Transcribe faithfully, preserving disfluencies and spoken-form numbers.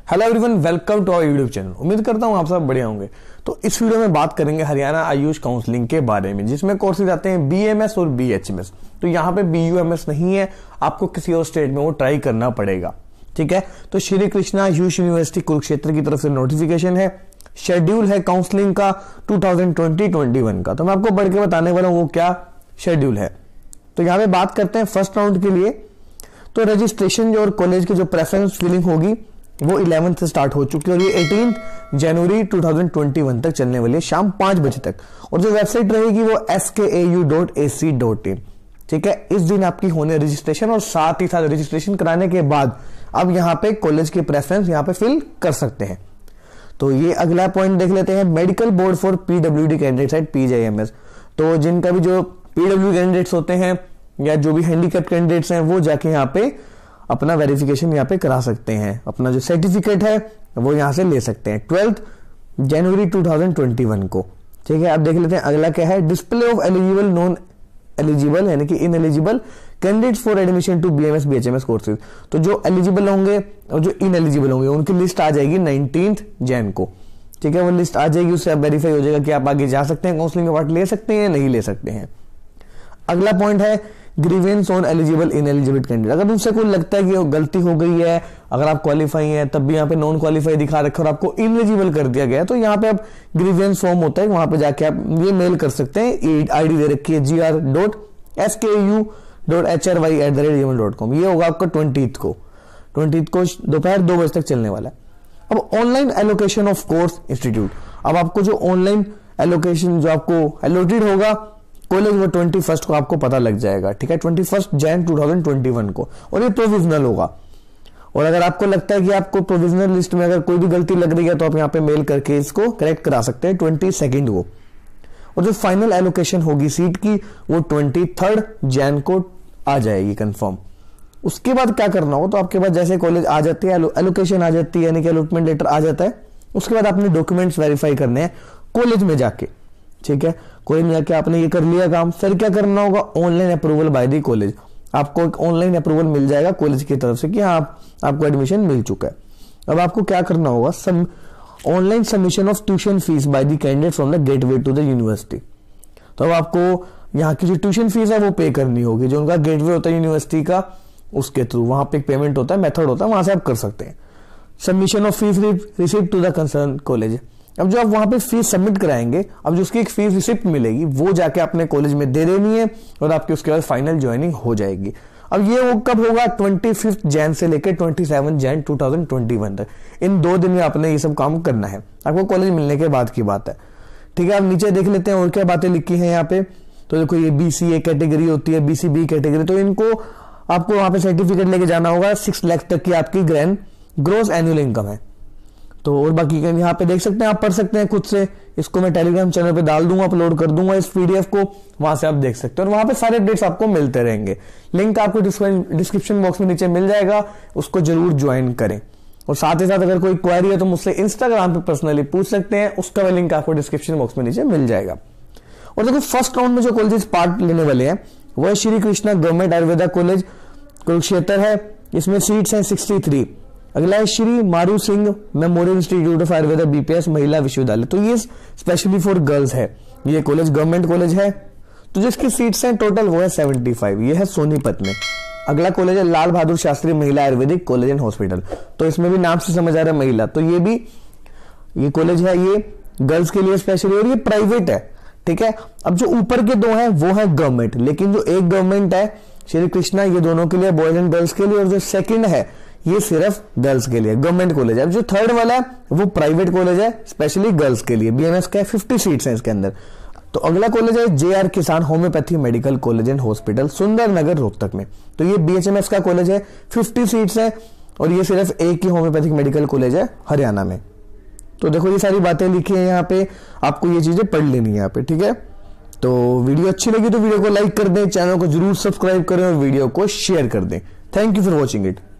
Hello everyone, welcome to our YouTube channel. उम्मीद करता हूँ आप सब बढ़िया होंगे। तो इस वीडियो में बात करेंगे हरियाणा आयुष काउंसलिंग के बारे में, जिसमें कोर्सेज आते हैं बीएमएस और बीएचएमएस। तो यहाँ पे बीयूएमएस नहीं है, आपको किसी और स्टेट में वो ट्राई करना पड़ेगा। ठीक है, तो श्री कृष्णा आयुष यूनिवर्सिटी कुरुक्षेत्र की तरफ से नोटिफिकेशन है, शेड्यूल है काउंसलिंग का two thousand twenty twenty one का। तो मैं आपको बढ़ के बताने वाला हूँ वो क्या शेड्यूल है। तो यहाँ पे बात करते हैं फर्स्ट राउंड के लिए। तो रजिस्ट्रेशन जो और कॉलेज की जो प्रेफरेंस फिलिंग होगी वो इलेवेंथ से स्टार्ट हो चुकी है और ये एटीन जनवरी टू थाउजेंड ट्वेंटी वन तक चलने वाली है, शाम पांच बजे तक। और जो वेबसाइट रहेगी वो S K A U dot A C dot in. ठीक है, इस दिन आपकी होने रजिस्ट्रेशन और साथ ही साथ रजिस्ट्रेशन कराने के बाद अब यहाँ पे कॉलेज की प्रेफरेंस यहाँ पे फिल कर सकते हैं। तो ये अगला पॉइंट देख लेते हैं, medical board for PWD candidates at PGIMS. तो जिनका भी जो पीडब्ल्यू कैंडिडेट्स होते हैं या जो भी हैंडीकैप कैंडिडेट्स हैं वो जाके यहाँ पे अपना वेरिफिकेशन यहाँ पे करा सकते हैं, अपना जो सर्टिफिकेट है वो यहाँ से ले सकते हैं ट्वेल्थ जनवरी टू थाउजेंड ट्वेंटी वन को। ठीक है, अब देख लेते हैं अगला क्या है, display of eligible non eligible यानी कि ineligible candidates for admission to BMS BHMS courses. तो जो एलिजिबल होंगे और जो इन एलिजिबल होंगे उनकी लिस्ट आ जाएगी नाइनटीन्थ जैन को। ठीक है, वो लिस्ट आ जाएगी, उससे वेरीफाई हो जाएगा कि आप आगे जा सकते हैं, काउंसलिंग में पार्ट ले सकते हैं, नहीं ले सकते हैं। अगला पॉइंट है grievance on eligible ineligible candidate. अगर उनसे कोई लगता है कि गलती हो गई है, अगर आप क्वालिफाई हैं तब भी यहाँ पे नॉन क्वालिफाई दिखा रखा और आपको इनएलिजिबल कर दिया गया है, तो यहाँ पे आप ग्रीवेंस फॉर्म होता है, वहां पे जाके आप ये मेल कर सकते हैं। आईडी दे रखी है G R dot S K U dot H R Y at the rate Gmail dot com. ये होगा आपका ट्वेंटीथ को ट्वेंटीथ को दोपहर दो बजे तक चलने वाला है। अब online allocation of course institute, अब आपको जो ऑनलाइन एलोकेशन जो आपको एलोटेड होगा कॉलेज वो ट्वेंटी फर्स्ट को आपको पता लग जाएगा। ठीक है, twenty first Jan two thousand twenty one को, और ये प्रोविजनल होगा। और अगर आपको लगता है कि आपको प्रोविजनल लिस्ट में अगर कोई भी गलती लग रही है तो आप यहाँ पे मेल करके इसको करेक्ट करा सकते हैं ट्वेंटी सेकेंड को। और जो फाइनल एलोकेशन होगी सीट की वो ट्वेंटी थर्ड जैन को आ जाएगी कंफर्म। उसके बाद क्या करना हो, तो आपके पास जैसे कॉलेज आ जाती है, एलोकेशन आ जाती है यानी कि अलॉटमेंट लेटर आ जाता है, उसके बाद आपने डॉक्यूमेंट्स वेरीफाई करने हैं कॉलेज में जाके। ठीक है, कॉलेज में जाके आपने ये कर लिया काम, फिर क्या करना होगा, online approval by the college. आपको एक ऑनलाइन अप्रूवल मिल जाएगा कॉलेज की तरफ से कि हाँ आप, आपको एडमिशन मिल चुका है। अब आपको क्या करना होगा, some online submission of tuition fees by the candidate from the gateway to the university. तो अब आपको यहाँ की जो ट्यूशन फीस है वो पे करनी होगी, जो उनका गेटवे होता है यूनिवर्सिटी का, उसके थ्रू वहां पे एक पेमेंट होता है, मेथड होता है, वहां से आप कर सकते हैं। Submission of fees receipt to the concern college. अब जो आप वहां पे फीस सबमिट कराएंगे, अब जो उसकी एक फीस रिसिप्ट मिलेगी वो जाके अपने कॉलेज में दे देनी है और आपकी उसके बाद फाइनल ज्वाइनिंग हो जाएगी। अब ये वो कब होगा, ट्वेंटी फिफ्थ जैन से लेकर twenty seven Jan two thousand twenty one तक। इन दो दिन में आपने ये सब काम करना है, आपको कॉलेज मिलने के बाद की बात है। ठीक है, आप नीचे देख लेते हैं और क्या बातें लिखी है यहाँ पे। तो देखो ये बीसीए कैटेगरी होती है, बीसीबी कैटेगरी, तो इनको आपको वहां पे सर्टिफिकेट लेके जाना होगा। सिक्स लाख तक की आपकी ग्रैंड ग्रोस एनुअल इनकम है। तो और बाकी यहाँ पे देख सकते हैं, आप पढ़ सकते हैं खुद से। इसको मैं टेलीग्राम चैनल पे डाल दूंगा, अपलोड कर दूंगा इस पीडीएफ को, वहां से आप देख सकते हैं और वहां पे सारे अपडेट्स आपको मिलते रहेंगे। लिंक आपको डिस्क्रिप्शन बॉक्स में नीचे मिल जाएगा, उसको जरूर ज्वाइन करें। और साथ ही साथ अगर कोई क्वेरी है तो मुझसे इंस्टाग्राम पे पर्सनली पूछ सकते हैं, उसका भी लिंक आपको डिस्क्रिप्शन बॉक्स में नीचे मिल जाएगा। और देखो फर्स्ट राउंड में जो कॉलेजेस पार्ट लेने वाले हैं वो है श्री कृष्णा गवर्नमेंट आयुर्वेदा कॉलेज कुरुक्षेत्र है, इसमें सीट्स हैं सिक्सटी थ्री। अगला है Shri Maru Singh memorial institute of Ayurveda BPS Mahila Vishwavidyalaya, तो ये स्पेशली फॉर गर्ल्स है, ये कॉलेज गवर्नमेंट कॉलेज है। तो जिसकी सीट्स हैं टोटल वो है सेवेंटी फाइव, ये है सोनीपत में। अगला कॉलेज है लाल बहादुर शास्त्री महिला आयुर्वेदिक कॉलेज एंड हॉस्पिटल, तो इसमें भी नाम से समझ आ रहा है महिला, तो ये भी ये कॉलेज है, ये गर्ल्स के लिए स्पेशली, और ये प्राइवेट है। ठीक है, अब जो ऊपर के दो हैं वो है गवर्नमेंट, लेकिन जो एक गवर्नमेंट है श्री कृष्णा, ये दोनों के लिए, बॉयज एंड गर्ल्स के लिए, और जो सेकंड है ये सिर्फ गर्ल्स के लिए गवर्नमेंट कॉलेज है। अब जो थर्ड वाला है वो प्राइवेट कॉलेज है, स्पेशली गर्ल्स के लिए। बीएमएस का फिफ्टी सीट्स हैं इसके अंदर। तो अगला कॉलेज है J R Kisan homeopathy medical college and hospital Sundar Nagar Rohtak में, तो ये बीएचएमएस का कॉलेज है, फिफ्टी सीट्स है और ये सिर्फ एक ही होम्योपैथिक मेडिकल कॉलेज है हरियाणा में। तो देखो ये सारी बातें लिखी है यहाँ पे, आपको ये चीजें पढ़ लेनी है यहाँ पे। ठीक है, तो वीडियो अच्छी लगी तो वीडियो को लाइक कर दें, चैनल को जरूर सब्सक्राइब करें और वीडियो को शेयर कर दें। Thank you for watching it.